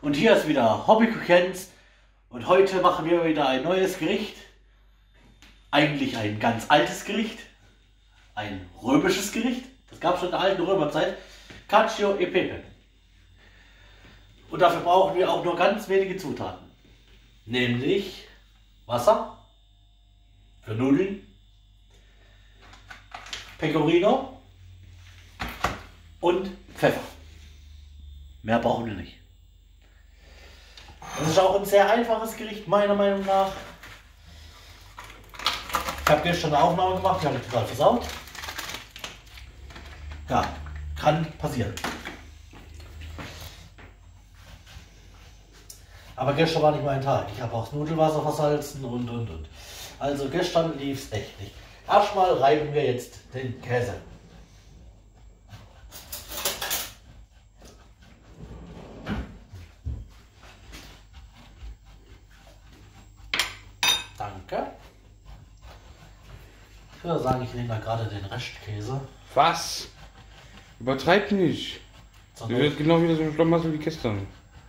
Und hier ist wieder Hobby Jens und heute machen wir wieder ein neues Gericht. Eigentlich ein ganz altes Gericht, ein römisches Gericht. Das gab es schon in der alten Römerzeit. Cacio e Pepe. Und dafür brauchen wir auch nur ganz wenige Zutaten. Nämlich Wasser für Nudeln, Pecorino und Pfeffer. Mehr brauchen wir nicht. Das ist auch ein sehr einfaches Gericht, meiner Meinung nach. Ich habe gestern eine Aufnahme gemacht, die habe ich total versaut. Ja, kann passieren. Aber gestern war nicht mein Tag. Ich habe auch das Nudelwasser versalzen und. Also gestern lief es echt nicht. Erstmal reiben wir jetzt den Käse. Danke. Ich würde sagen, ich nehme da gerade den Restkäse. Was? Übertreib nicht. Du wirst genau wieder so ein Schlamassel wie gestern.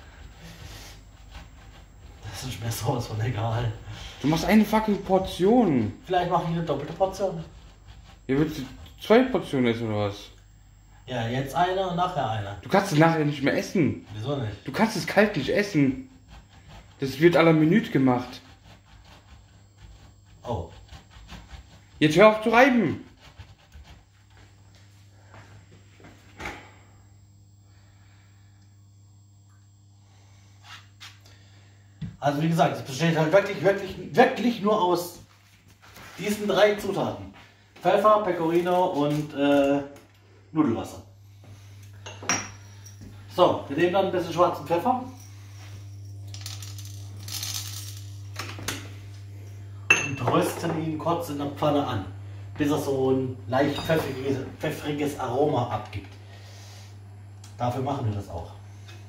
Das ist mir sowas von egal. Du machst eine fucking Portion. Vielleicht mache ich eine doppelte Portion. Ihr willst 2 Portionen essen oder was? Ja, jetzt eine und nachher eine. Du kannst es nachher nicht mehr essen. Wieso nicht? Du kannst es kalt nicht essen. Das wird à la Minute gemacht. Oh. Jetzt hör auf zu reiben. Also wie gesagt, es besteht halt wirklich nur aus diesen 3 Zutaten. Pfeffer, Pecorino und Nudelwasser. So, wir nehmen dann ein bisschen schwarzen Pfeffer. Und rösten ihn kurz in der Pfanne an, bis er so ein leicht pfeffriges Aroma abgibt. Dafür machen wir das auch.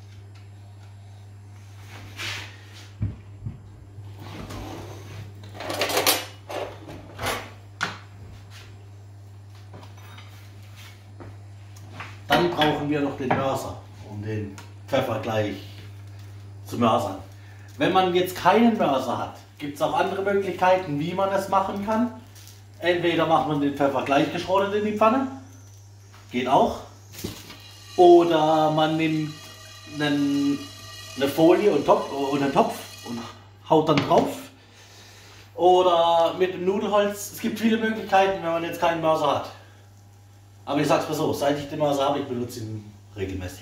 Dann brauchen wir noch den Mörser, um den Pfeffer gleich zu mörsern. Wenn man jetzt keinen Mörser hat, gibt es auch andere Möglichkeiten, wie man es machen kann. Entweder macht man den Pfeffer gleich geschrotet in die Pfanne, geht auch. Oder man nimmt eine Folie und einen Topf und haut dann drauf. Oder mit dem Nudelholz. Es gibt viele Möglichkeiten, wenn man jetzt keinen Mörser hat. Aber ich sag's mal so, seit ich den Mörser habe, ich benutze ihn regelmäßig.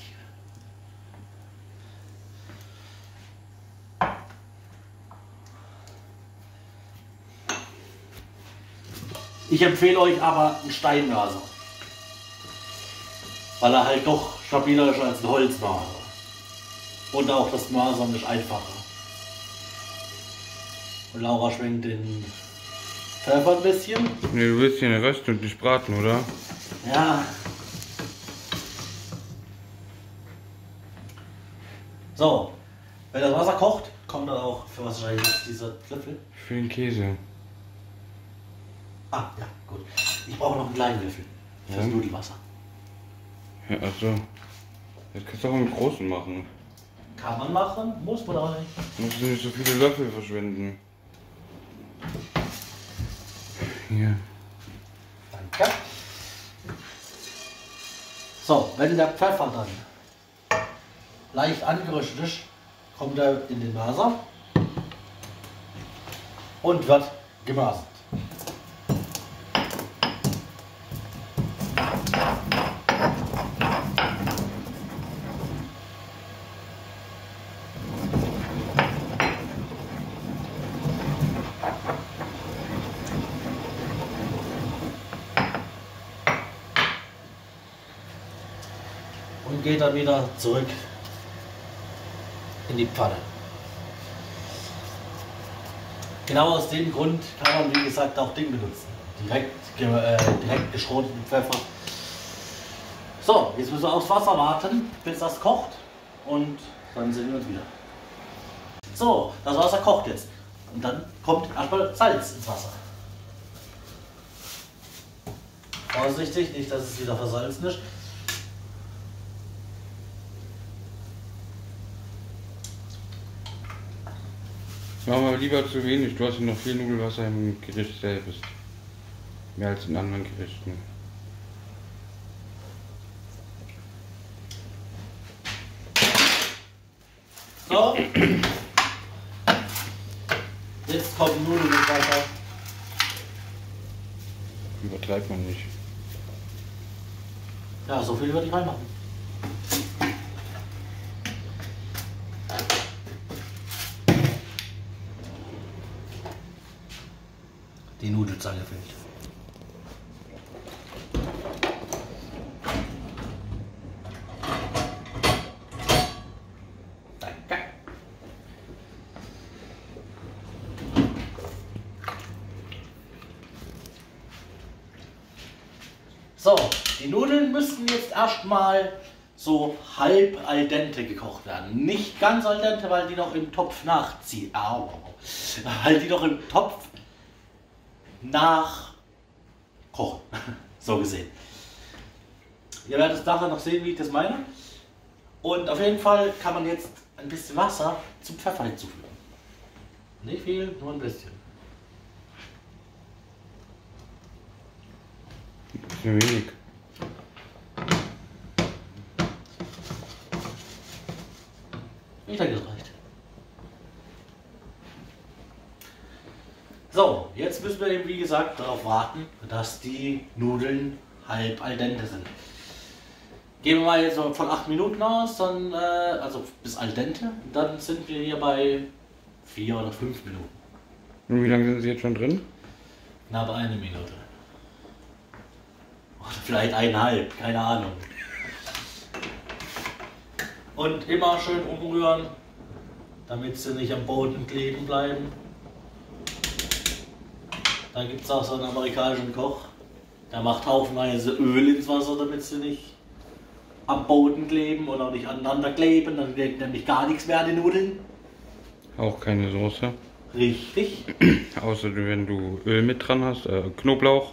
Ich empfehle euch aber einen Steinmörser, weil er halt doch stabiler ist als ein Holzmörser. Und auch das Mörsern ist einfacher. Und Laura schwenkt den Pfeffer ein bisschen. Ne, du willst hier eine rösten und nicht braten, oder? Ja. So, wenn das Wasser kocht, kommt dann auch für was wahrscheinlich jetzt dieser Löffel. Für den Käse. Ah, ja, gut. Ich brauche noch einen kleinen Löffel fürs Ja. Nudelwasser. Ja, achso. Das kannst du auch mit großen machen. Kann man machen, muss man auch nicht. Du musst nicht so viele Löffel verschwenden. Hier. Danke. So, wenn der Pfeffer dann leicht angeröstet ist, kommt er in den Mörser und wird gemörsert. Und geht dann wieder zurück in die Pfanne. Genau aus dem Grund kann man, wie gesagt, auch Ding benutzen. Direkt geschroteten Pfeffer. So, jetzt müssen wir aufs Wasser warten, bis das kocht und dann sehen wir uns wieder. So, das Wasser kocht jetzt und dann kommt erstmal Salz ins Wasser. Vorsichtig, nicht, dass es wieder versalzen ist. Machen wir lieber zu wenig. Du hast ja noch viel Nudelwasser im Gericht selbst. Mehr als in anderen Gerichten. So. Jetzt kommen Nudeln mit Wasser. Übertreibt man nicht. Ja, so viel würde ich reinmachen. Die Nudelzange fehlt. Danke. So, die Nudeln müssten jetzt erstmal so halb al dente gekocht werden. Nicht ganz al dente, weil die noch im Topf nachziehen. Au. Weil die noch im Topf nachkochen. So gesehen. Ihr werdet es nachher noch sehen, wie ich das meine. Und auf jeden Fall kann man jetzt ein bisschen Wasser zum Pfeffer hinzufügen. Nicht viel, nur ein bisschen. Ein wenig. Ich denke, das reicht. So, jetzt müssen wir eben, wie gesagt, darauf warten, dass die Nudeln halb al dente sind. Gehen wir mal jetzt so von 8 Minuten aus, dann, also bis al dente, dann sind wir hier bei 4 oder 5 Minuten. Und wie lange sind sie jetzt schon drin? Knapp 1 Minute. Oder vielleicht 1,5, keine Ahnung. Und immer schön umrühren, damit sie nicht am Boden kleben bleiben. Da gibt es auch so einen amerikanischen Koch, der macht haufenweise Öl ins Wasser, damit sie nicht am Boden kleben oder nicht aneinander kleben. Dann klebt nämlich gar nichts mehr an den Nudeln. Auch keine Soße. Richtig. Außer wenn du Öl mit dran hast, Knoblauch.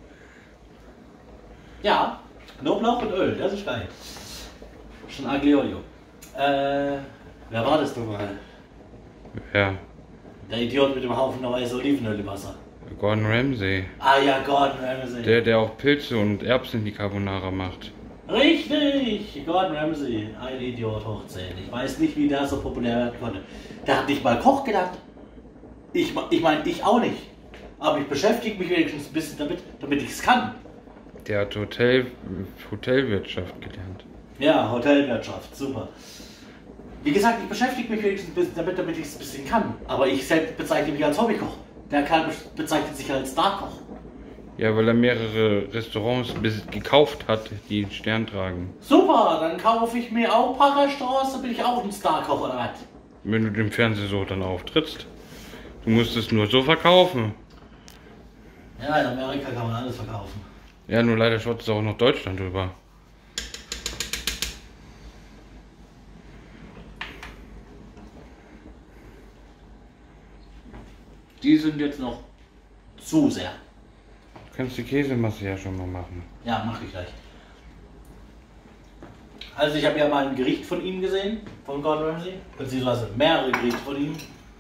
Ja, Knoblauch und Öl, das ist geil. Schon Aglio Olio. Wer war das nochmal? Ja, Der Idiot mit dem Haufen weiße Olivenöl im Wasser. Gordon Ramsay. Ah ja, Gordon Ramsay. Der auch Pilze und Erbsen in die Carbonara macht. Richtig, Gordon Ramsay, ein Idiot hoch 10. Ich weiß nicht, wie der so populär werden konnte. Der hat nicht mal Koch gelernt. Ich meine, ich auch nicht. Aber ich beschäftige mich wenigstens ein bisschen damit ich es kann. Der hat Hotelwirtschaft gelernt. Ja, Hotelwirtschaft, super. Wie gesagt, ich beschäftige mich wenigstens ein bisschen damit ich es ein bisschen kann. Aber ich selbst bezeichne mich als Hobbykoch. Der Kerl bezeichnet sich als Starkoch. Ja, weil er mehrere Restaurants gekauft hat, die einen Stern tragen. Super, dann kaufe ich mir auch ein paar Restaurants, dann bin ich auch ein Starkoch oder was? Wenn du dem Fernsehen so dann auftrittst. Du musst es nur so verkaufen. Ja, in Amerika kann man alles verkaufen. Ja, nur leider schaut es auch noch Deutschland rüber. Die sind jetzt noch zu sehr. Du kannst die Käsemasse ja schon mal machen. Ja, mache ich gleich. Also ich habe ja mal ein Gericht von ihm gesehen, von Gordon Ramsay, beziehungsweise mehrere Gerichte von ihm.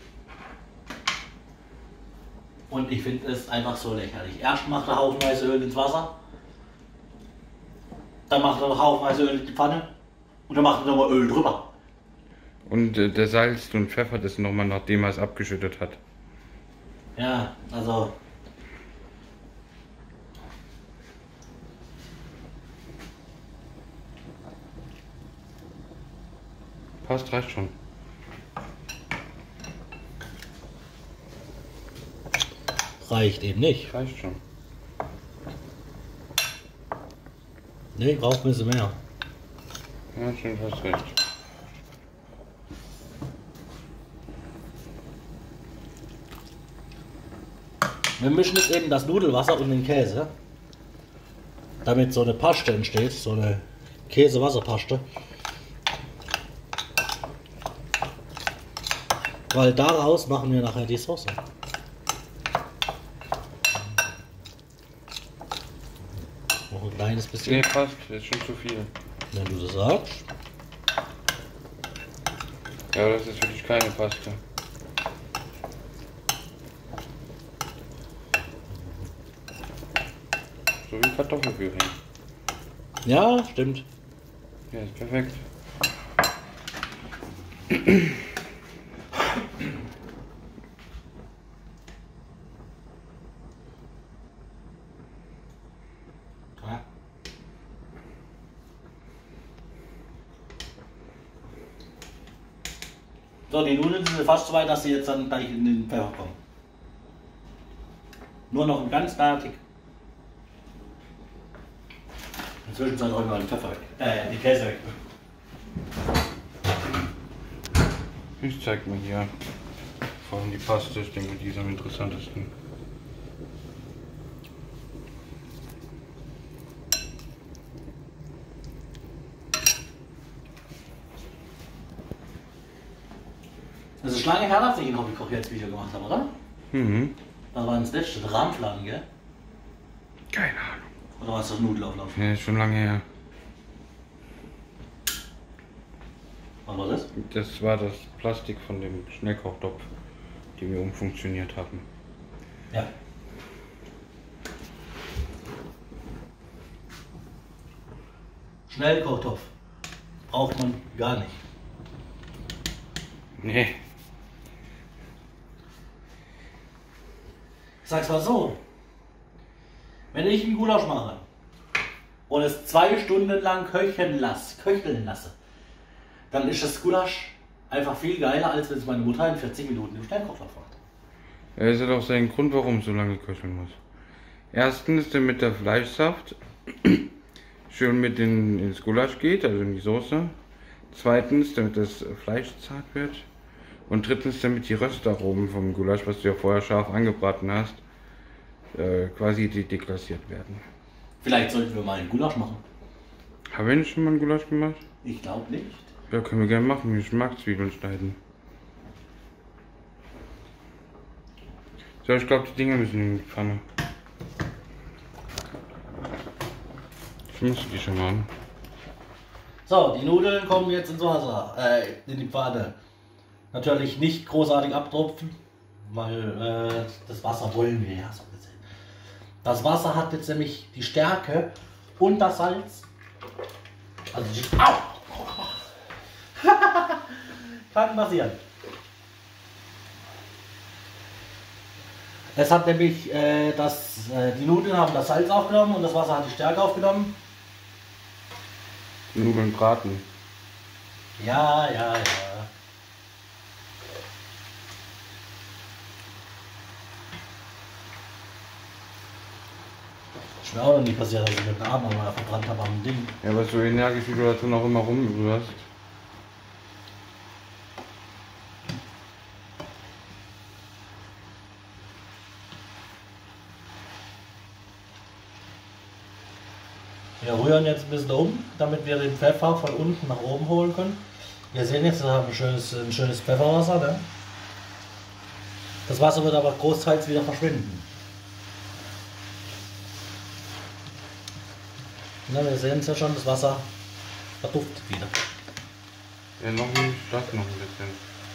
Und ich finde es einfach so lächerlich. Erst macht er haufenweise Öl ins Wasser, dann macht er noch haufenweise Öl in die Pfanne und dann macht er nochmal Öl drüber. Und der salzt und pfeffert es nochmal, nachdem er es abgeschüttet hat. Ja, also... Passt, reicht schon. Reicht eben nicht. Reicht schon. Ne, braucht ein bisschen mehr. Ja, schon fast recht. Wir mischen jetzt eben das Nudelwasser und den Käse, damit so eine Paste entsteht, so eine Käse-Wasserpaste. Weil daraus machen wir nachher die Soße. Noch ein kleines bisschen. Nee, passt. Das ist schon zu viel. Wenn du das sagst. Ja, das ist wirklich keine Paste. So wie Kartoffelpüree. Ja, stimmt. Ja, ist perfekt. Ja. So, die Nudeln sind fast so weit, dass sie jetzt dann gleich in den Pfeffer kommen. Nur noch ein ganz kleiner Tick. Inzwischen soll ich mal den Pfeffer weg. Die Käse weg. Ich zeig mal hier. Vor allem die Paste, ich denke, die ist am interessantesten. Das ist lange her, dass ich ein Hobbykoch jetzt Video gemacht habe, oder? Mhm. Das war das letzte, der Rahmenplan, gell? Keine Ahnung. Oder war es das Nudelauflauf? Ja, ist schon lange her. Was war das? Das war das Plastik von dem Schnellkochtopf, die wir umfunktioniert haben. Ja. Schnellkochtopf. Braucht man gar nicht. Nee. Ich sag's mal so. Wenn ich einen Gulasch mache und es 2 Stunden lang köcheln lasse, dann ist das Gulasch einfach viel geiler, als wenn es meine Mutter in 40 Minuten im Schnellkochtopf macht. Es hat auch seinen Grund, warum es so lange köcheln muss. Erstens, damit der Fleischsaft schön mit ins Gulasch geht, also in die Soße. Zweitens, damit das Fleisch zart wird. Und drittens, damit die Röstaromen vom Gulasch, was du ja vorher scharf angebraten hast, quasi deklassiert werden. Vielleicht sollten wir mal einen Gulasch machen. Haben wir nicht schon mal einen Gulasch gemacht? Ich glaube nicht. Ja, können wir gerne machen. Ich mag Zwiebeln schneiden. So, ich glaube, die Dinger müssen in die Pfanne. Ich muss die schon mal an. So, die Nudeln kommen jetzt ins Wasser, in die Pfanne. Natürlich nicht großartig abtropfen, weil das Wasser wollen wir ja so gesehen. Das Wasser hat jetzt nämlich die Stärke und das Salz. Also die, au! Kann passieren. Es hat nämlich die Nudeln haben das Salz aufgenommen und das Wasser hat die Stärke aufgenommen. Die Nudeln braten. Ja. Ist mir auch noch nie passiert, dass ich mit dem Arm mal verbrannt habe am Ding. Ja, aber so energisch wie du dazu noch immer rumrührst. Wir rühren jetzt ein bisschen um, damit wir den Pfeffer von unten nach oben holen können. Wir sehen jetzt, wir haben ein schönes Pfefferwasser. Ne? Das Wasser wird aber großteils wieder verschwinden. Na, wir sehen es ja schon, das Wasser verduftet wieder. Ja, noch nicht, das noch ein bisschen.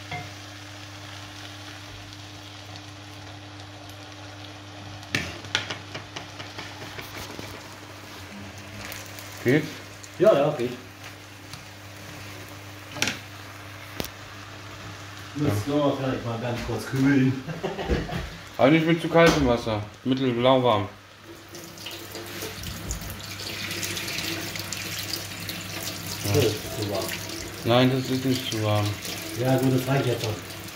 Geht? Ja, geht. Müssen wir vielleicht mal ganz kurz kühlen. Aber nicht mit zu kaltem Wasser. Mittelblau-warm. Ja. Das ist zu warm. Nein, das ist nicht zu warm. Ja gut, das reicht jetzt schon.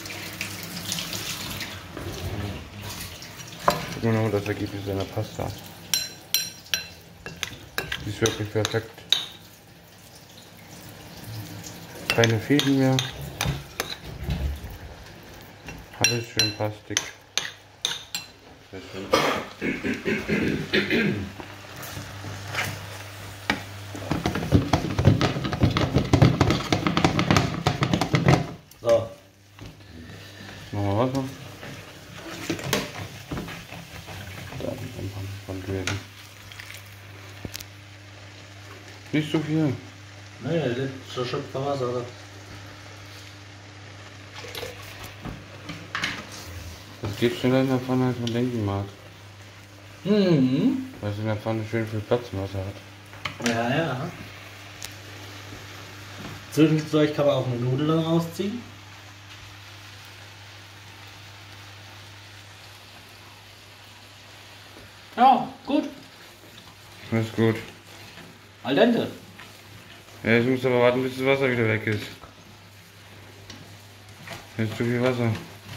Guck mal noch das Ergebnis seiner Pasta. Die ist wirklich perfekt. Keine Fäden mehr. Alles schön Plastik. Sehr schön. So. Machen wir Wasser. Dann von gewesen. Nicht so viel. Nee, das ist schon Wasser, oder? Das geht schneller in der Pfanne, als man denken mag. Mhm. Weil es in der Pfanne schön viel Platz im Wasser hat. Ja, ja. Zwischendurch kann man auch eine Nudel dann rausziehen. Ja, gut. Das ist gut. Al dente. Ja, ich muss aber warten, bis das Wasser wieder weg ist. Jetzt ist zu viel Wasser.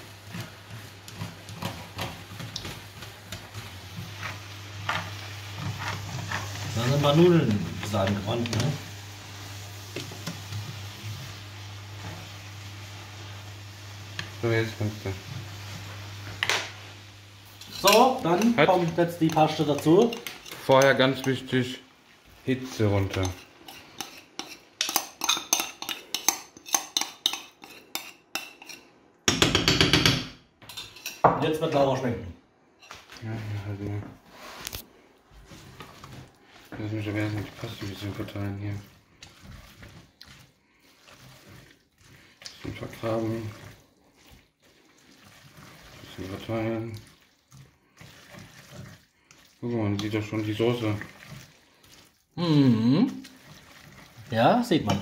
Dann sind ein paar Nudeln zusammengeräumt, ne? So, jetzt kannst du. So, dann Halt. kommt jetzt die Paste dazu. Vorher ganz wichtig, Hitze runter. Und jetzt wird Laura schmecken. Ja, halt mal. Lass mich aber erst mal die Paste ein bisschen verteilen hier. Ein bisschen vergraben. Ein bisschen verteilen. Guck mal, man sieht doch schon die Soße. Mhm. Ja, sieht man.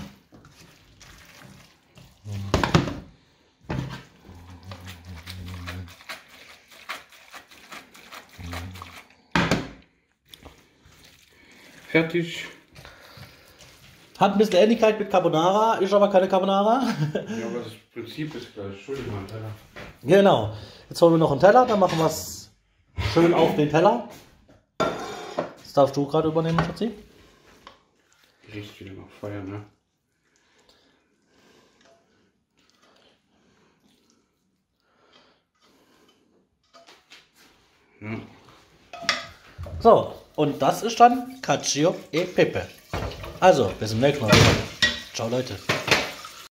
Fertig. Hat ein bisschen Ähnlichkeit mit Carbonara, ist aber keine Carbonara. Ja, aber das Prinzip ist gleich. Entschuldigung, mein Teller. Genau. Jetzt holen wir noch einen Teller, dann machen wir es schön auf den Teller. Das darfst du gerade übernehmen, Schatzi. Riecht wieder nach Feuer, ne? Ja. So, und das ist dann Cacio e Pepe. Also, bis zum nächsten Mal. Ciao, Leute.